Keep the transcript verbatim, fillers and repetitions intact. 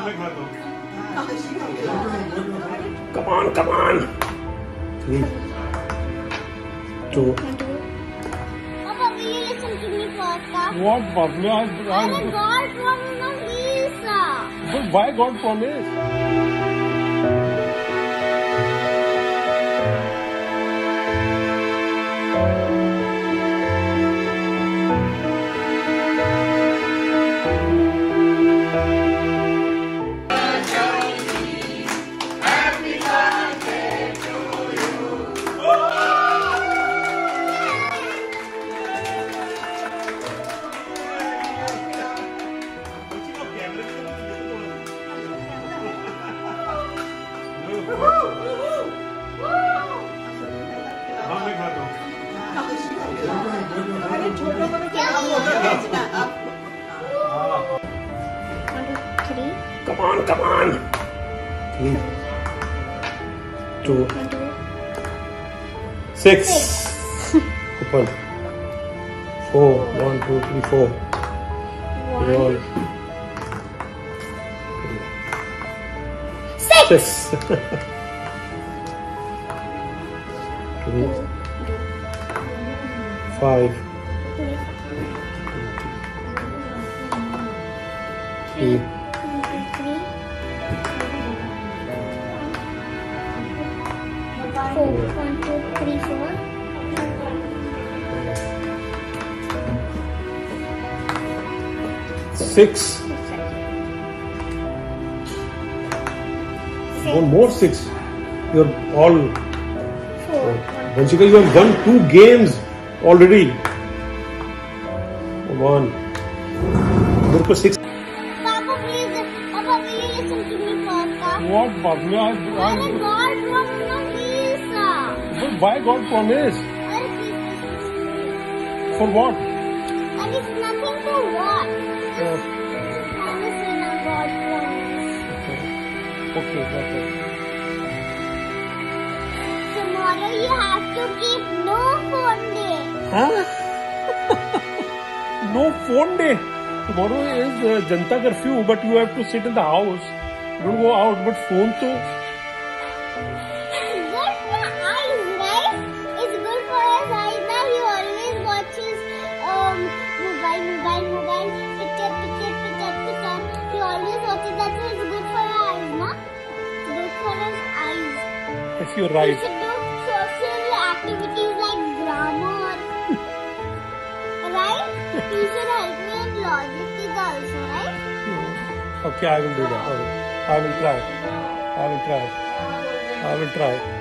Come on, come on. Three, two. Papa, will you listen to me first? What, Papa? I have God promised on Lisa. But why God promised? Come on, come on. Three, two, six. Open. Four. One, two, three, four. One. Six. Two. Five. Three. Four. One, two, three, four. Six. One more six. You're all. Four. Vanshika, you have won two games already. One. Look six. Papa, please. Papa, will you listen to me first? What, Papa? I have God promised on Lisa. But why God promised? For what? And it's nothing to what. Uh, Promise in a God promise. okay, okay. Tomorrow you have to keep no phone day. Huh? No phone day. Tomorrow is uh, Janta curfew, but you have to sit in the house. Don't go out, but phone to. It's good for eyes, right? It's good for his eyes. Now he always watches um mobile, mobile, mobile, picture, picture, picture, picture. He always watches that, so it's good for your eyes, no? It's good for his eyes. If you're You right. should do social activities like grammar, right? You should help me in logic also, right? Okay, I will do that. I will, I will try. I will try. I will try.